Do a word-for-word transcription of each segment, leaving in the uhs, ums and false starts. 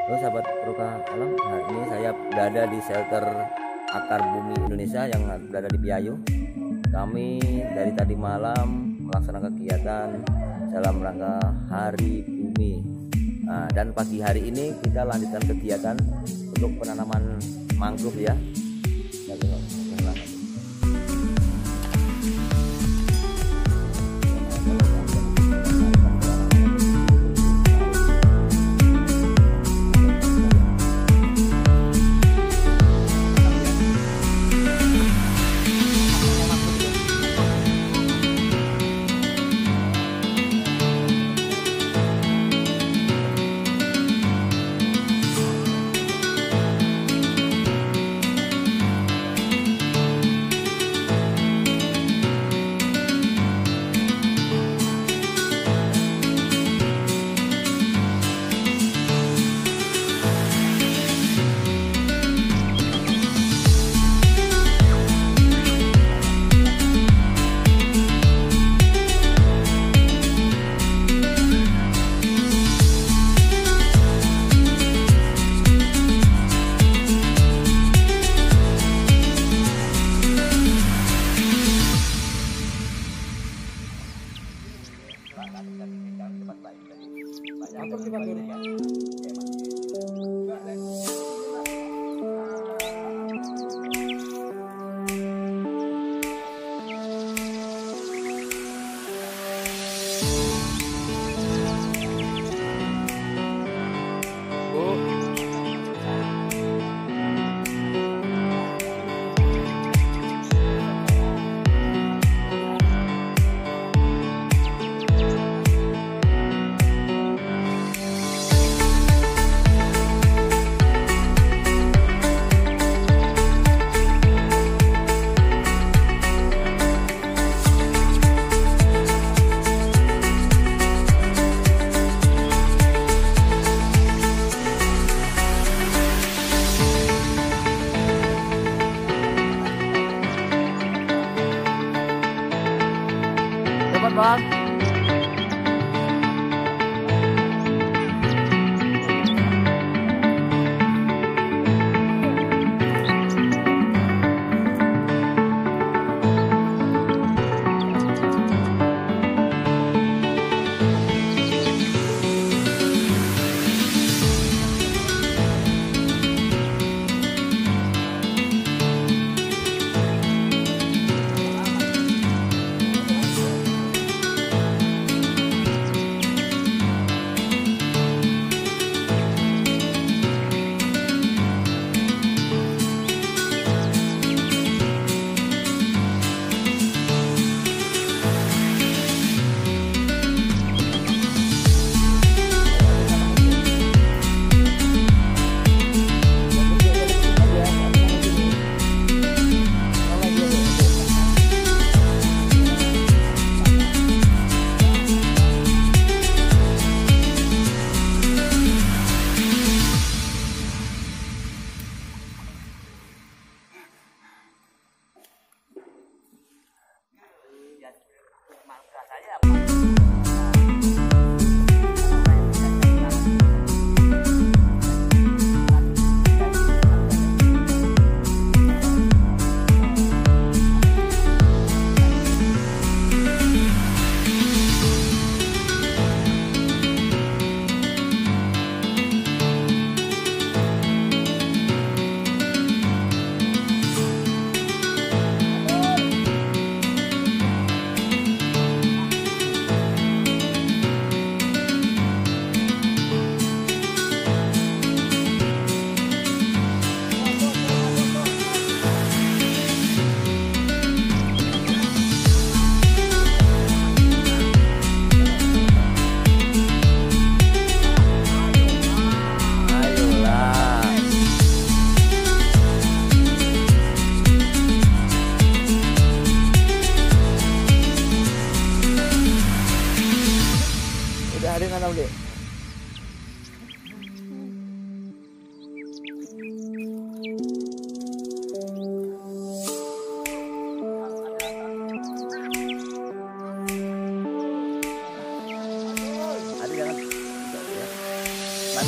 Halo sahabat Proka Alam, hari ini saya berada di shelter Akar Bumi Indonesia yang berada di Piayu. Kami dari tadi malam melaksanakan kegiatan dalam rangka Hari Bumi. Nah, dan pagi hari ini kita lanjutkan kegiatan untuk penanaman mangrove ya.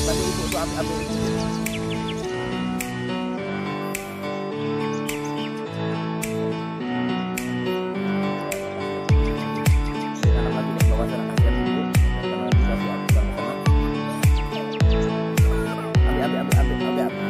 bantu ibu tuh ambil ambil. Tanam lagi nih bawah sana, kasihan ibu. Karena bisa diambil sama. Ambil ambil ambil ambil ambil. ambil.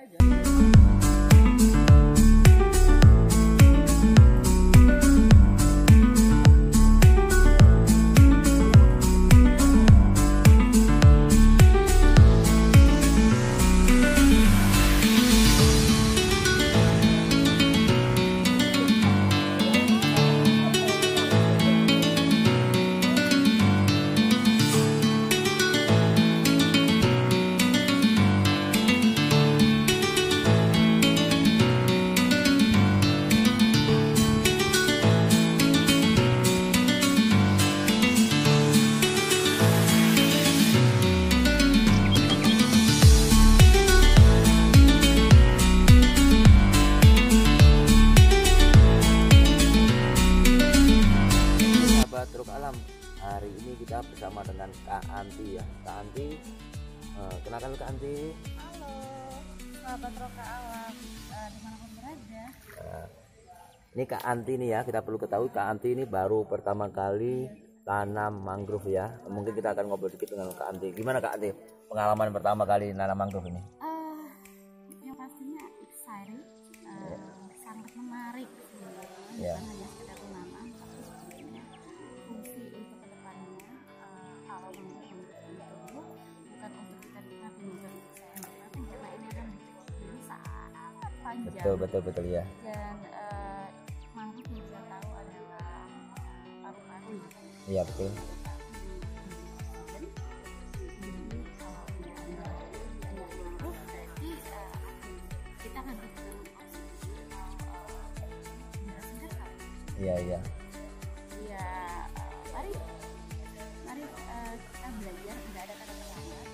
Truk Alam, hari ini kita bersama dengan Kak Anti ya. Kak Anti, uh, kenalkan Kak Anti. Halo, sahabat Truk Alam, uh, dimanapun berada. Uh, ini Kak Anti nih ya, kita perlu ketahui Kak Anti ini baru pertama kali tanam mangrove ya. Mungkin kita akan ngobrol sedikit dengan Kak Anti. Gimana Kak Anti pengalaman pertama kali nanam mangrove ini? Uh, yang pastinya exciting, uh, yeah. sangat menarik. Yeah. Bukan hanya sekedar menanam, tapi sebenarnya fungsi untuk kedepannya uh, kalau mangrove itu bukan untuk kita nikmati, bukan untuk saya nikmati, karena ini akan waktunya sangat panjang. Betul betul betul ya. Dan uh, mangrove yang kita tahu adalah uh, paru-paru. Iya betul. Iya iya. Iya, mari, mari uh, kita belajar. Tidak ada kata terlambat.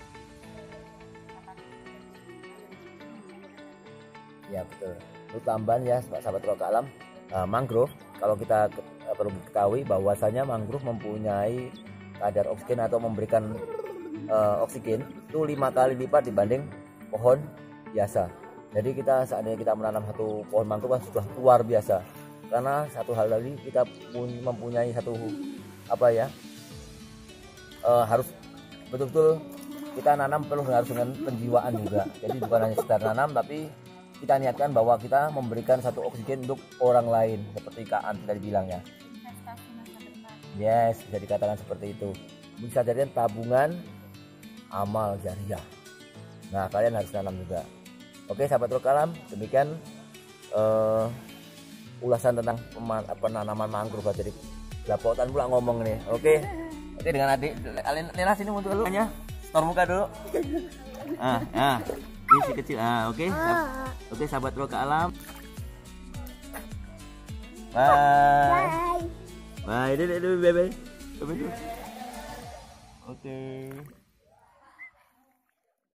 Ya betul. Untuk tambahan ya sahabat Truk Alam, uh, mangrove kalau kita uh, perlu ketahui bahwasanya mangrove mempunyai kadar oksigen atau memberikan uh, oksigen itu lima kali lipat dibanding pohon biasa. Jadi kita seandainya kita menanam satu pohon mangrove kan sudah luar biasa. Karena satu hal tadi kita mempunyai satu apa ya uh, harus betul-betul kita nanam perlu harus dengan penjiwaan juga. Jadi bukan hanya sekedar nanam, tapi kita niatkan bahwa kita memberikan satu oksigen untuk orang lain seperti Kak Anti tadi bilang ya. Yes, bisa dikatakan seperti itu. Bisa jadi tabungan amal jariah. Nah kalian harus nanam juga. Oke sahabat Truk Alam, demikian uh, ulasan tentang penanaman mangrove. Jadi lapotan pula ngomong nih. Oke oke dengan adik Lena sini untuk dulu hanya store muka dulu. Ah ah ini si kecil. Ah oke oke sahabat Truk Alam, bye bye bye bye bye bye. Oke.